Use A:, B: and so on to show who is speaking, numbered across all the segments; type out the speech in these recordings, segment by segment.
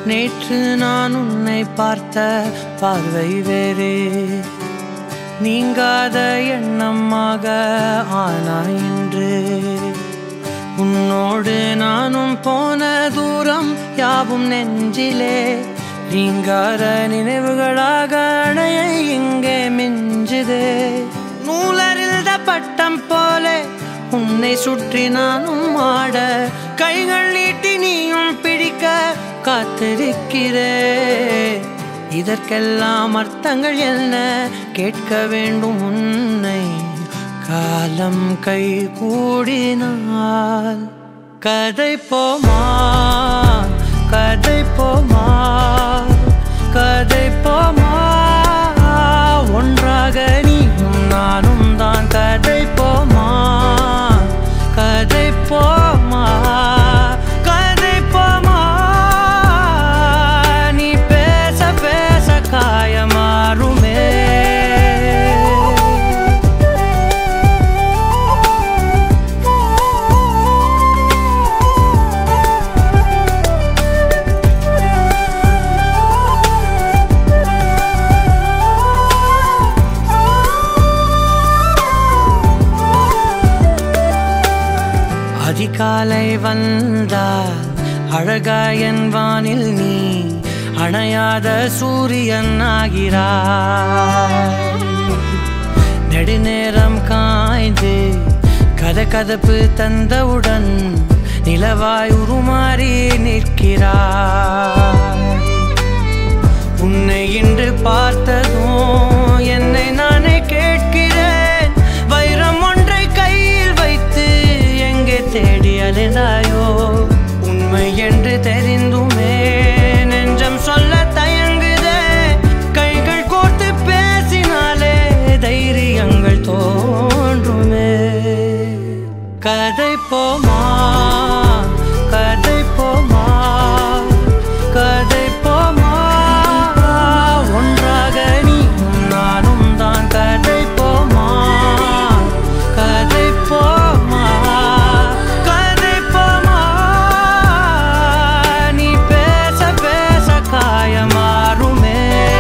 A: நேற்று நான் உன்னை பார்த்த பார்வை வேறே, நீங்காத எண்ணமாக ஆனாய் இன்று. உன்னோடு நானும் போன தூரம் யாவும் நெஞ்சிலே நீங்காத நினைவுகளாக அணைய இங்கே மிஞ்சுதே. நூலறிந்த பட்டம் போல உன்னை சுற்றி நானும் ஆட, கைகள் நீட்டி நீயும் பிடிக்க காத்திருக்கிறே. இதற்கெல்லாம் அர்த்தங்கள் என்ன கேட்க வேண்டும் உன்னை, காலம் கை கூடினால். கதை போமா கதை போமா கதை போமா, ஒன்றாக நீயும் நானும் தான். கதை போமா கதை போமா கதை போமா, நீ பேச பேச காயமாறுமே. அதிகாலை வந்தால் அழகாயன் வானில் நீ அணையாத சூரியன் ஆகிறாய். நெடுநேரம் காய்ந்து கதகதப்பு தந்தவுடன் நிலவாய் உருமாறி நிற்கிறாய். உன்னை இன்று பார்த்ததும் என்னை நானே கேட்கிறேன், வைரம் ஒன்றை கையில் வைத்து எங்கே தேடி அலைந்தாயோ. உண்மை என்று தெரிந்துமே நெஞ்சம் சொல்ல தயங்குதே, கைகள் கோர்த்து பேசினாலே தைரியங்கள் தோன்றுமே. கதை போமா கதை போமா கதை போமா, ஒன்றாக நீயும் நானும் தான். கதை போமா கதை போமா கதை போமா, நீ பேச பேச காயமாறுமே.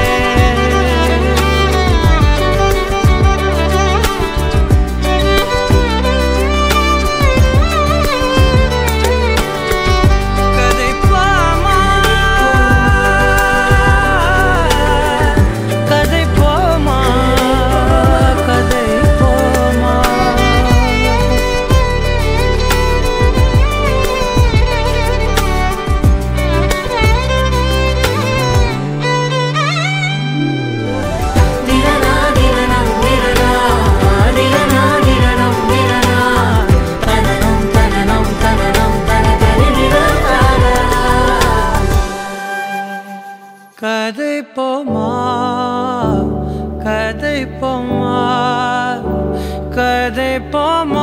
A: கதை போமா கதை போமா கதை போமா.
B: திரனா திரனம் திரனா திரனா திரனம் திரனா, தனனம் தனனம் தனனம் தனதரிரதாரா.
A: கதை போமா கதை போமா கதை போமா,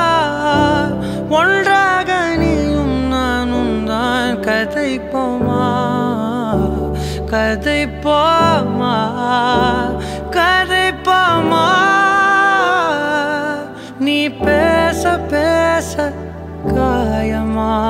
A: ஒன்றாக நீயும் நானும் தான். கதை போமா கதை போமா கதை போமா, நீ பேச பேச காயமா.